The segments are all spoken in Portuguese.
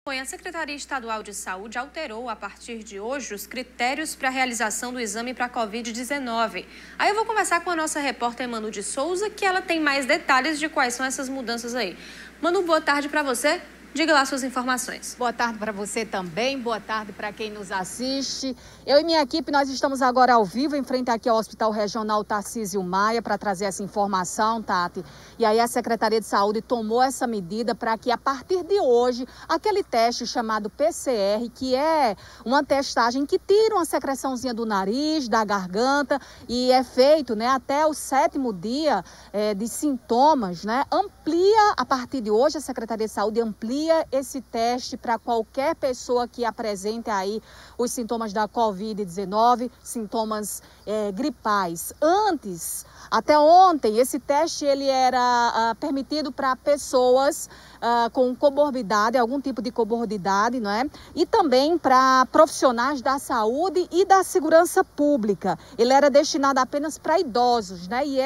A Secretaria Estadual de Saúde alterou, a partir de hoje, os critérios para a realização do exame para a Covid-19. Aí eu vou conversar com a nossa repórter Manu de Souza, que ela tem mais detalhes de quais são essas mudanças aí. Manu, boa tarde para você. Diga lá suas informações. Boa tarde para você também, boa tarde para quem nos assiste. Eu e minha equipe, nós estamos agora ao vivo, em frente aqui ao Hospital Regional Tarcísio Maia, para trazer essa informação, Tati. E aí a Secretaria de Saúde tomou essa medida para que, a partir de hoje, aquele teste chamado PCR, que é uma testagem que tira uma secreçãozinha do nariz, da garganta, e é feito, né, até o 7º dia de sintomas, né, amplia, a partir de hoje, a Secretaria de Saúde amplia esse teste para qualquer pessoa que apresente aí os sintomas da Covid-19, sintomas gripais. Antes, até ontem, esse teste ele era permitido para pessoas com comorbidade, algum tipo de comorbidade, não é? E também para profissionais da saúde e da segurança pública. Ele era destinado apenas para idosos, né? E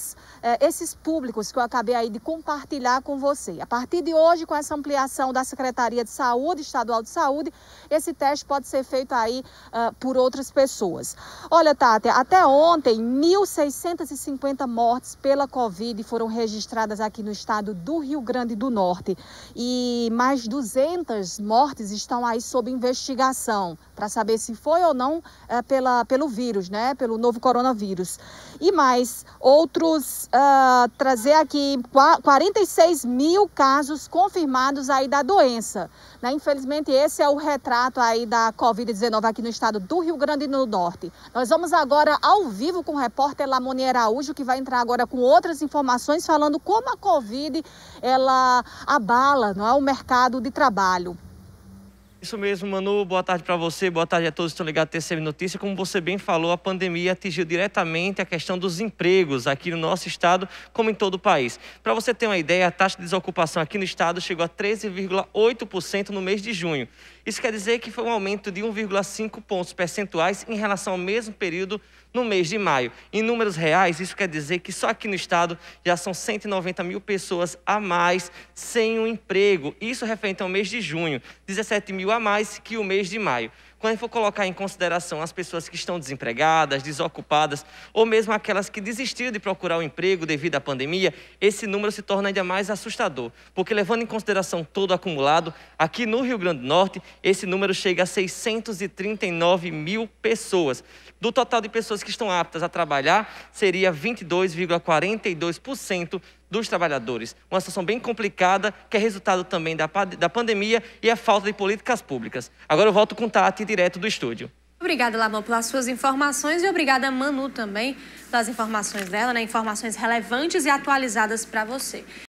esses públicos que eu acabei aí de compartilhar com você. A partir de hoje, com essa ampliação da Secretaria de Saúde, Estadual de Saúde, esse teste pode ser feito aí por outras pessoas. Olha, Tati, até ontem, 1.650 mortes pela Covid foram registradas aqui no estado do Rio Grande do Norte. E mais 200 mortes estão aí sob investigação para saber se foi ou não pelo vírus, né? Pelo novo coronavírus. E mais outros, trazer aqui 46 mil casos confirmados aí da doença, né? Infelizmente, esse é o retrato aí da Covid-19 aqui no estado do Rio Grande do Norte. Nós vamos agora ao vivo com o repórter Lamoni Araújo, que vai entrar agora com outras informações, falando como a Covid, ela abala, não é, o mercado de trabalho. Isso mesmo, Manu. Boa tarde para você, boa tarde a todos que estão ligados à TCM Notícia. Como você bem falou, a pandemia atingiu diretamente a questão dos empregos aqui no nosso estado, como em todo o país. Para você ter uma ideia, a taxa de desocupação aqui no estado chegou a 13,8% no mês de junho. Isso quer dizer que foi um aumento de 1,5 pontos percentuais em relação ao mesmo período no mês de maio. Em números reais, isso quer dizer que só aqui no estado já são 190 mil pessoas a mais sem um emprego. Isso referente ao mês de junho, 17 mil a mais que o mês de maio. Quando a gente for colocar em consideração as pessoas que estão desempregadas, desocupadas, ou mesmo aquelas que desistiram de procurar um emprego devido à pandemia, esse número se torna ainda mais assustador. Porque, levando em consideração todo o acumulado, aqui no Rio Grande do Norte, esse número chega a 639 mil pessoas. Do total de pessoas que estão aptas a trabalhar, seria 22,42% dos trabalhadores. Uma situação bem complicada, que é resultado também da pandemia e a falta de políticas públicas. Agora eu volto com Tati, direto do estúdio. Obrigada, Lamon, pelas suas informações e obrigada, Manu, também, pelas informações dela, né? Informações relevantes e atualizadas para você.